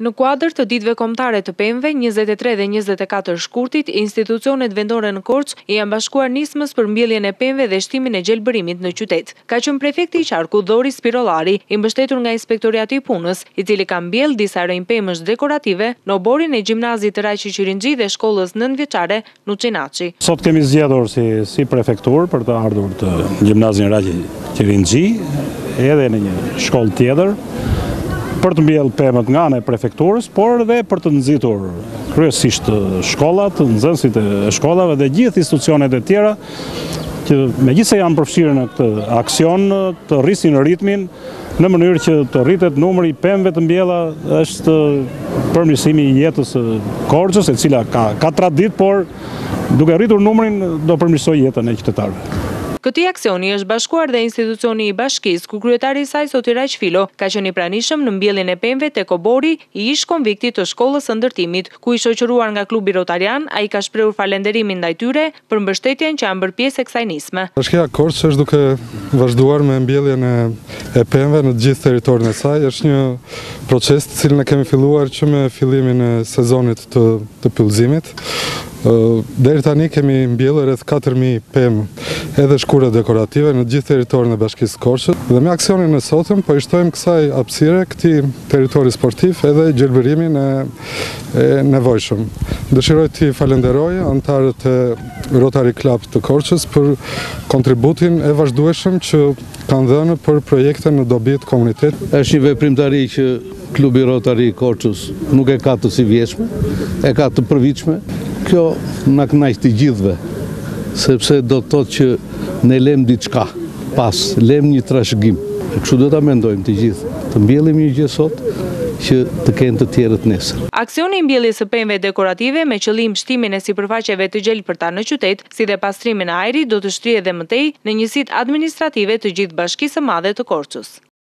Në kuadër të ditëve kombëtare të pemëve, 23 dhe 24 shkurtit, institucionet vendore në Korçë i janë bashkuar nismës për mbjelljen e pemëve dhe shtimin e gjelbërimit në qytet. Ka qenë prefekti i Qarkut Doris Spirollari, i mbështetur nga Inspektoriati i Punës, i cili ka mbjell disa rrënjë pemësh dekorative në oborin e gjimnazit të Raqi Qirinxhi dhe shkollës 9-vjeçare Nuçinaçi. Sot kemi zgjedhur si prefektur për të ardhur të gjimnazin Raqi Qirinxhi edhe në një shkollë tjetër, për të mbjellë pemët nga ana e prefekturës, por edhe për të nxitur kryesisht shkollat, nxënësit e shkollave dhe gjithë institucionet e tjera që megjithëse janë përfshirë në këtë aksion, të rrisin ritmin në mënyrë që të rritet numri i pemëve të mbjella. Është përmirësimi i jetës së Korçës, e cila ka traditë, por duke rritur numrin do përmirësoj jetën e qytetarëve. Këtij aksioni është bashkuar dhe institucioni i bashkisë, ku kryetari i saj Soti Raq Filo ka qenë i pranishëm në mbjelljen e pemëve tek obori i ish konviktit të shkollës së ndërtimit, ku i shoqëruar nga klubi rotarian, ai ka shprehur falënderimin ndaj tyre për mbështetjen që janë bërë pjesë e kësaj nisme. Bashkia Korçë është duke vazhduar me mbjelljen e pemëve në të gjithë territorin e saj. Është një proces të cilin e kemi filluar që me fillimin e sezonit të pyllëzimit. Deri tani kemi mbjellur rreth 4000 pemë edhe shkure dekorative në gjithë territorin e Bashkisë Korçës. Dhe me aksionin e sotëm po i shtojmë kësaj hapësire, këtij territori sportiv edhe gjelbërimin e nevojshëm. Dëshiroj të falenderoj anëtarët e Rotary Club të Korçës për kontributin e vazhdueshëm që kanë dhënë për projekte në dobi të komunitetit. Është një veprimtari që klubi Rotary i Korçës nuk e ka të sivjeshme, e ka të përvitshme. Kjo na kënaq të gjithëve, sepse do të thotë që ne lëm diçka, pas lëm një trashëgim. Kështu do ta mendojmë të gjithë, të mbjellim një gjë sot që të kenë të tjerët nesër. Aksioni i mbjelljes së pemëve dekorative me qëllim shtimin e sipërfaqeve të gjelbërta në qytet, si dhe pastrimin e ajrit, do të shtrihet edhe më tej në njësitë administrative të gjithë Bashkisë së Madhe të Korçës.